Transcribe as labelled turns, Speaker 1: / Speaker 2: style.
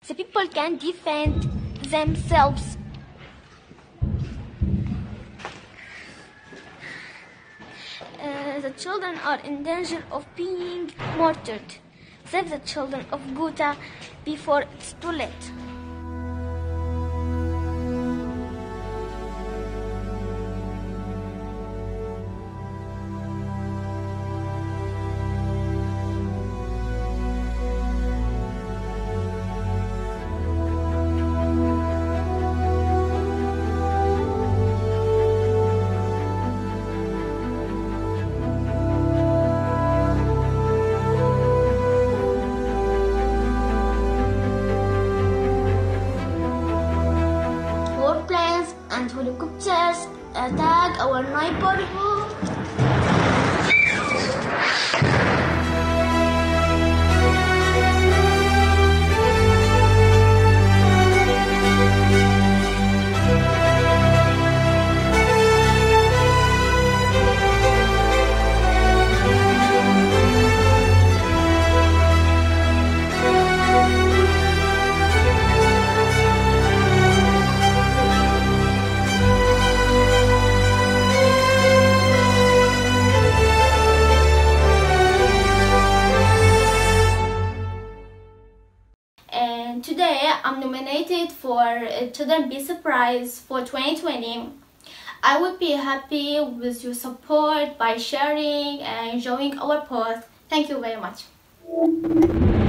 Speaker 1: The people can defend themselves. The children are in danger of being murdered. Save the children of Ghouta before it's too late. And helicopters attack our neighborhood. Today I'm nominated for Children's Peace Prize for 2020. I would be happy with your support by sharing and enjoying our post. Thank you very much.